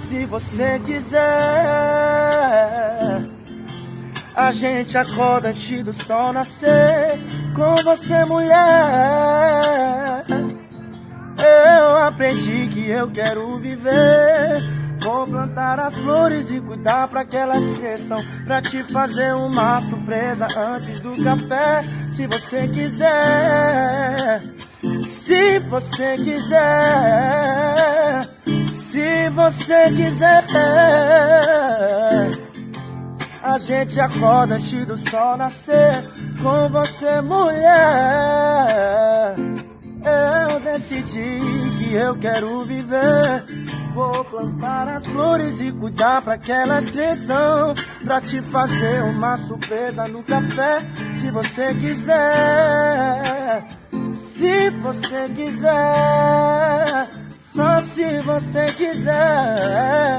Se você quiser, a gente acorda antes do sol nascer. Com você, mulher, eu aprendi que eu quero viver. Vou plantar as flores e cuidar pra que elas cresçam, pra te fazer uma surpresa antes do café. Se você quiser, se você quiser, se você quiser, a gente acorda antes do sol nascer. Com você, mulher, eu decidi que eu quero viver. Vou plantar as flores e cuidar pra que elas cresçam, pra te fazer uma surpresa no café. Se você quiser, se você quiser, só se você quiser.